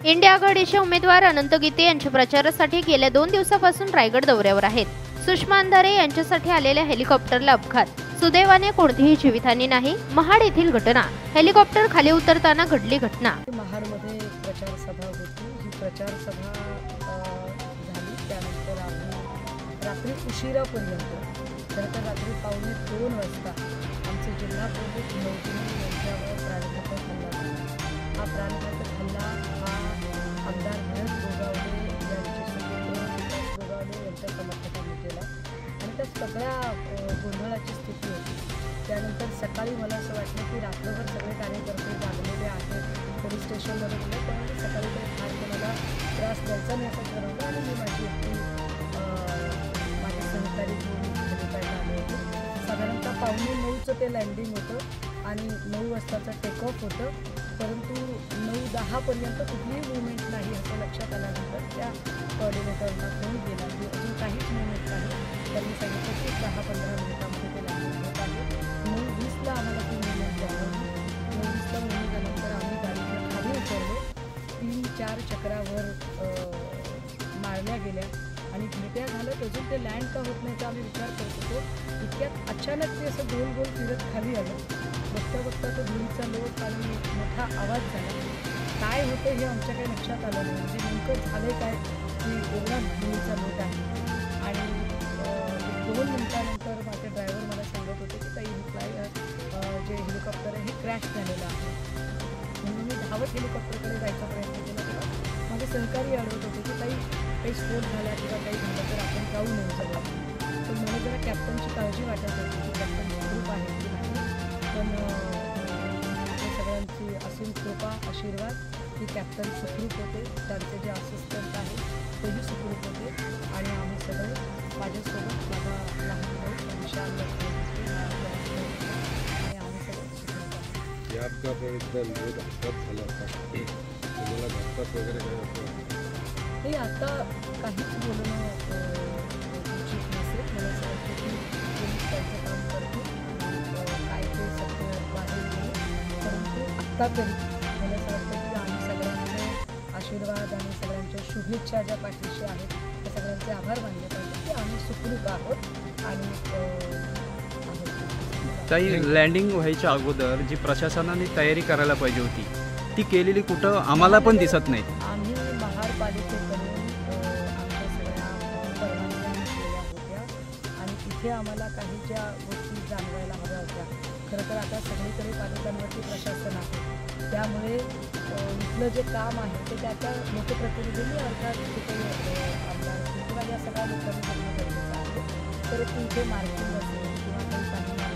India आघाडीचे उमेदवार अनंत गीते यांच्या प्रचारासाठी गेल्या 2 दिवसापासून रायगड दौऱ्यावर आहेत। सुषमा अंधारे यांच्यासाठी आलेल्या हेलिकॉप्टरला अपघात, सुदैवाने कोणतीही जीवितहानी नाही। महाड येथील घटना, हेलिकॉप्टर खाली उतरताना घडली घटना। महाडमध्ये एक प्रचार सभा होती। ही प्रचार सभा झाली त्यानंतर आम्ही रात्री उशिरापर्यंत खरं तर रात्री 1:45 वाजता आमचे जिल्हा प्रमुख नवजुनी यांच्यावर प्राणघातक हल्ला झाला। हा प्राणघातक हल्ला हा आमदार भरत गोगावले यांचे सुपुत्र विकास गोगावले यांच्या समर्थकांनी केला आणि त्या सगळ्या गोंधळाची स्थिती होती। त्यानंतर सकाळी मला असं वाटलं की रात्रभर सगळे कार्यकर्ते जागलेले आहेत, पोलीस स्टेशनमध्ये गेले, त्यामुळे सकाळी काही फार कोणाला त्रास द्यायचा नाही असं ठरवलं आणि मी माझी एकटी माझे सहकारी घेऊन हेलिपॅडला आले होते। साधारणतः 9:15चं ते लँडिंग होतं आणि 9 वाजताचं टेकऑफ होतं, परंतु 9:10पर्यंत कुठलीही मूवमेंट नाही असं लक्षात आल्यानंतर त्या कोऑर्डिनेटरला फोन केला की अजून काहीच मूवमेंट नाही। त्यांनी सांगितलं की 10-15 मिनिटांमध्ये ते लँडिंग होत आहे। 9:20ला आम्हाला ती मूवमेंट जाणवली। 9:20ला मूवमेंट झाल्यानंतर आम्ही गाडीच्या खाली उतरलो। 3-4 चक्रावर मारल्या गेल्या आणि भेट्या घालत अजून ते लँड का होत नाही तर आम्ही विचार करत होतो। इतक्यात अचानक ते असं गोल गोल फिरत खाली आलं। बघता बघता तो धुळीचा लोट आणि मोठा आवाज झाला। काय होतं हे आमच्या काही लक्षात आलं नाही, म्हणजे नेमकं झालं काय की एवढा धुळीचा लोट आहे। आणि 2 मिनिटानंतर माझे ड्रायव्हर मला सांगत होते की काही जे हेलिकॉप्टर आहे हे क्रॅश झालेलं आहे। म्हणून मी धावत हेलिकॉप्टरकडे जायचा प्रयत्न केला तेव्हा माझे सहकारी अडवत होते की काही स्फोट झाला किंवा काही झालं तर आपण जाऊ नये सगळं। पण मला जरा कॅप्टनची काळजी वाटत होती की कॅप्टन सुखरूप आहे की नाही, पण आपल्या सगळ्यांची असीम कृपा आशीर्वाद की कॅप्टन सुखरूप होते, त्यांचे जे असिस्टंट आहेत तेही सुखरूप होते आणि आम्ही सगळे माझ्यासोबत माझा लहान भाऊ विशाल आणि आम्ही सगळे सुखरूप आहोत। या अपघाताबद्दल अपघात झाला होता, तुम्हाला घातपात वगैरे काय होतं? हे आता काहीच बोलणं उचित नसेल। मला असं वाटतं की पोलीस त्यांचं काम करतील, काय ते सत्य बाहेर येईल, परंतु आत्ता तरी मला असं वाटतं की आम्ही सगळ्यांचे आशीर्वाद आणि सगळ्यांच्या शुभेच्छा ज्या पाठीशी आहेत त्या सगळ्यांचे आभार मानले पाहिजे की आम्ही सुखरूप आहोत आणि काही लँडिंग व्हायच्या अगोदर जी प्रशासनाने तयारी करायला पाहिजे होती ती केलेली कुठं आम्हाला पण दिसत नाही। आम्ही महापालिकेकडून आमच्या सगळ्या परवानग्या केल्या होत्या आणि तिथे आम्हाला काही ज्या गोष्टी जाणवायला हव्या होत्या। खरं तर आता सगळीकडे पालिकांवरती प्रशासन आहे, त्यामुळे इथलं जे काम आहे ते त्याच्या लोकप्रतिनिधींनी अर्थात तिथे आमदार किंवा या सगळ्या लोकांनी करणं गरजेचं आहे। तर इथे मार्किंग असेल किंवा काही पाणी